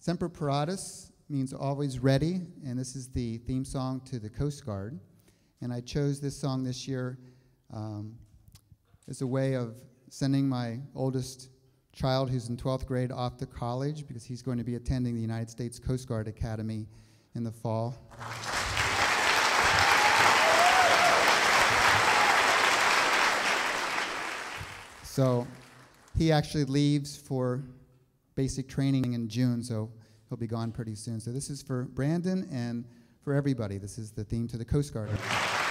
Semper Paratus means always ready, and this is the theme song to the Coast Guard. And I chose this song this year as a way of sending my oldest child, who's in 12th grade, off to college because he's going to be attending the United States Coast Guard Academy in the fall. So he actually leaves for basic training in June, so he'll be gone pretty soon. So this is for Brandon and for everybody. This is the theme to the Coast Guard.